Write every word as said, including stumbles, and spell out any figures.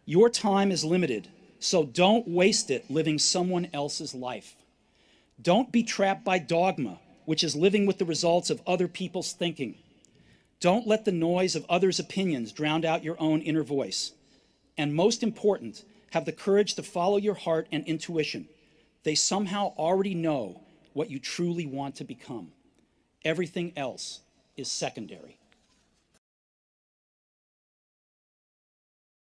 Your time is limited, so don't waste it living someone else's life. Don't be trapped by dogma, which is living with the results of other people's thinking. Don't let the noise of others' opinions drown out your own inner voice. And most important, have the courage to follow your heart and intuition. They somehow already know what you truly want to become. Everything else is secondary.